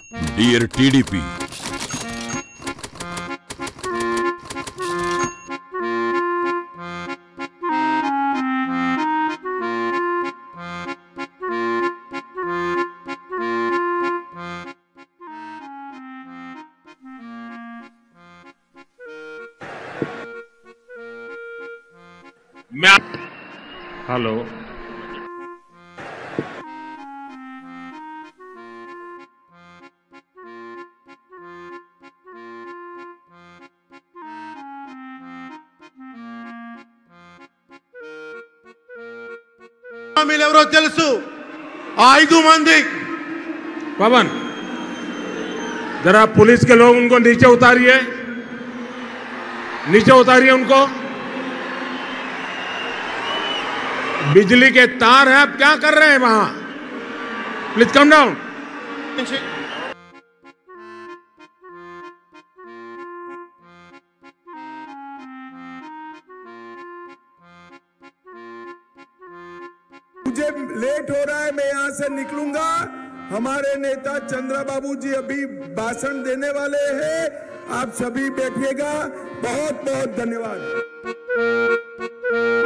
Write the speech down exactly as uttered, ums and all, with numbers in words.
Dear TDP, मैं hello, మీరెవరో తెలుసు ఐదు మంది पवन जरा पुलिस के लोग उनको नीचे उतारिए, नीचे उतारिए उनको। बिजली के तार हैं, आप क्या कर रहे हैं वहां? Please calm down. मुझे लेट हो रहा है, मैं यहां से निकलूंगा। हमारे नेता चंद्रा बाबू जी अभी भाषण देने वाले हैं, आप सभी बैठिएगा। बहुत बहुत धन्यवाद।